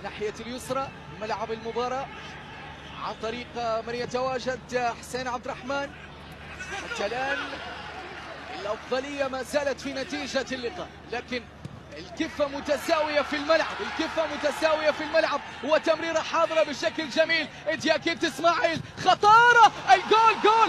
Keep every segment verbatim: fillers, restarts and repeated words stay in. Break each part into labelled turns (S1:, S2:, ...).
S1: ناحية اليسرى ملعب المباراة عن طريق من يتواجد حسين عبد الرحمن. حتى الآن الأفضلية ما زالت في نتيجة اللقاء، لكن الكفة متساوية في الملعب، الكفة متساوية في الملعب، وتمريرة حاضرة بشكل جميل. دياكيت اسماعيل، خطارة، الجول جول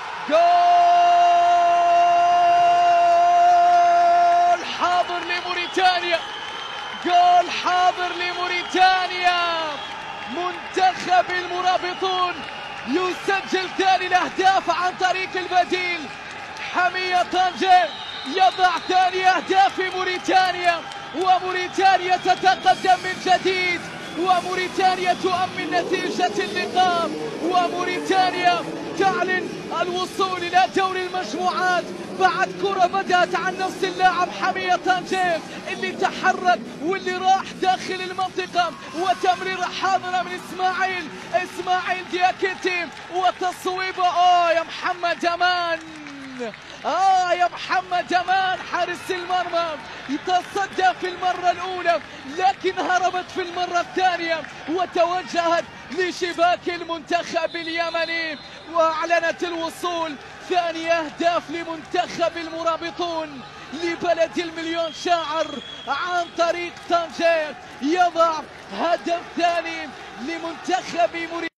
S1: جول حاضر لموريتانيا، جول حاضر لموريتانيا. منتخب المرابطون يسجل ثاني الأهداف عن طريق البديل. حمية طنجة يضع ثاني أهداف موريتانيا، وموريتانيا تتقدم من جديد، وموريتانيا تؤمن نتيجة اللقاء، وموريتانيا تعلن الوصول إلى دور المجموعات بعد كرة بدأت عن نفس اللاعب حمية طنجة اللي تحرك واللي راح داخل المنطقة، وتمريرة حاضرة من إسماعيل إسماعيل دياكيتي، وتصويبة آه يا محمد أمان، آه يا محمد أمان حارس المرمى يتصدى في المرة الأولى، لكن هربت في المرة الثانية وتوجهت لشباك المنتخب اليمني، وأعلنت الوصول. ثاني أهداف لمنتخب المرابطون لبلد المليون شاعر عن طريق طنجة، يضع هدف ثاني لمنتخب موريتانيا.